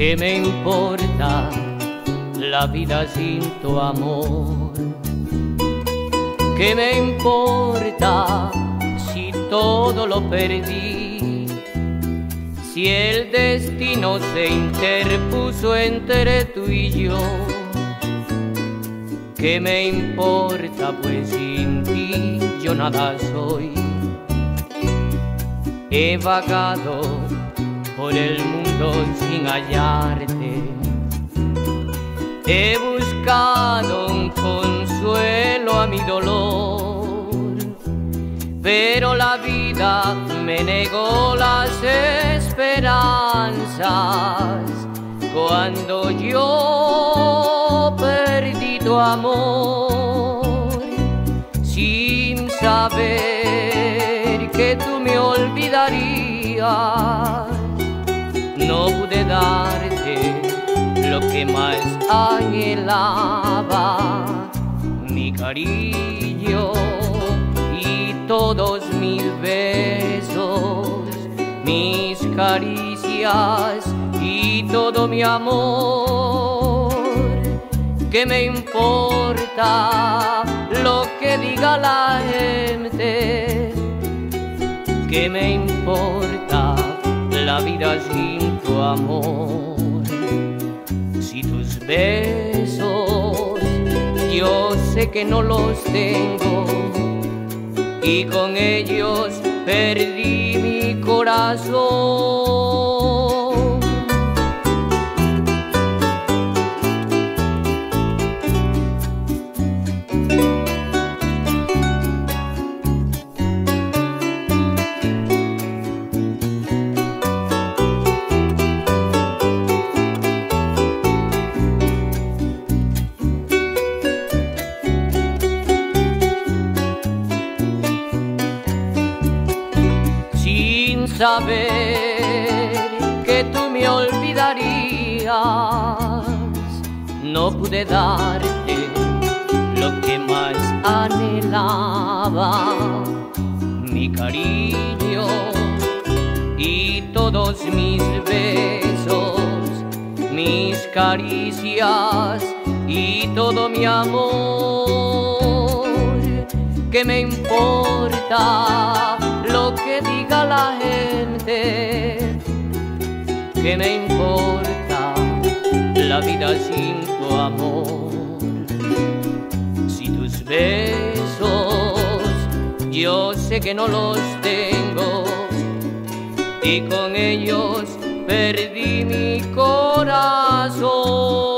¿Qué me importa la vida sin tu amor? ¿Qué me importa si todo lo perdí? Si el destino se interpuso entre tú y yo. ¿Qué me importa? Pues sin ti yo nada soy. He vagado por el mundo sin hallarte. He buscado un consuelo a mi dolor, pero la vida me negó las esperanzas cuando yo perdí tu amor, sin saber que tú me olvidarías. No pude darte lo que más anhelaba, mi cariño y todos mis besos, mis caricias y todo mi amor. ¿Qué me importa lo que diga la gente? ¿Qué me importa la vida sin tu amor? Si tus besos yo sé que no los tengo, y con ellos perdí mi corazón. Saber que tú me olvidarías, no pude darte lo que más anhelaba, mi cariño y todos mis besos, mis caricias y todo mi amor. ¿Qué me importa lo que diga la gente? ¿Qué me importa la vida sin tu amor? Si tus besos yo sé que no los tengo, y con ellos perdí mi corazón.